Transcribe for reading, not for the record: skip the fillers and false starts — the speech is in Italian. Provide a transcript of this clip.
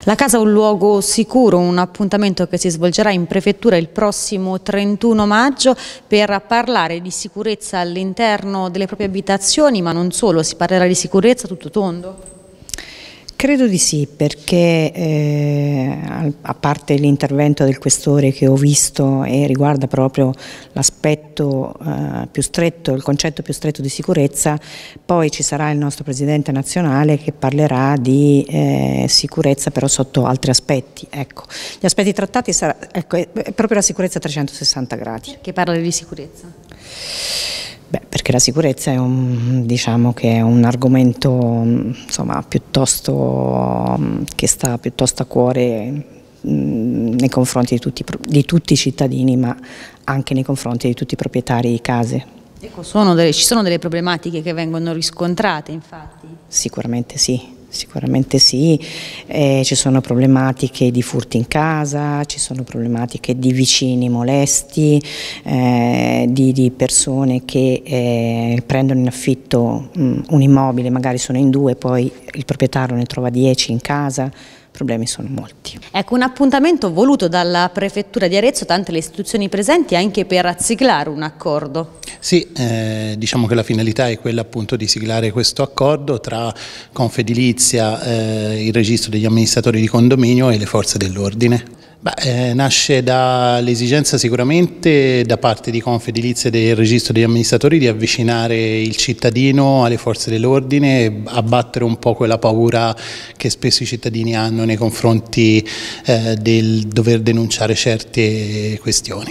La casa è un luogo sicuro, un appuntamento che si svolgerà in prefettura il prossimo 31 maggio per parlare di sicurezza all'interno delle proprie abitazioni, ma non solo, si parlerà di sicurezza a tutto tondo? Credo di sì, perché a parte l'intervento del questore che ho visto e riguarda proprio l'aspetto più stretto, il concetto più stretto di sicurezza, poi ci sarà il nostro Presidente nazionale che parlerà di sicurezza però sotto altri aspetti. Ecco, gli aspetti trattati è proprio la sicurezza a 360 gradi. Che parla di sicurezza? Beh, perché la sicurezza è diciamo che è un argomento insomma, che sta piuttosto a cuore nei confronti di tutti i cittadini, ma anche nei confronti di tutti i proprietari di case. Ecco, ci sono delle problematiche che vengono riscontrate, infatti? Sicuramente sì. Sicuramente sì, ci sono problematiche di furti in casa, ci sono problematiche di vicini molesti, di persone che prendono in affitto un immobile, magari sono in due, poi il proprietario ne trova 10 in casa. Problemi sono molti. Ecco, un appuntamento voluto dalla Prefettura di Arezzo, tante le istituzioni presenti, anche per siglare un accordo. Sì, diciamo che la finalità è quella appunto di siglare questo accordo tra Confedilizia, il registro degli amministratori di condominio e le forze dell'ordine. Nasce dall'esigenza sicuramente da parte di Confedilizia e del registro degli amministratori di avvicinare il cittadino alle forze dell'ordine e abbattere un po' quella paura che spesso i cittadini hanno nei confronti del dover denunciare certe questioni.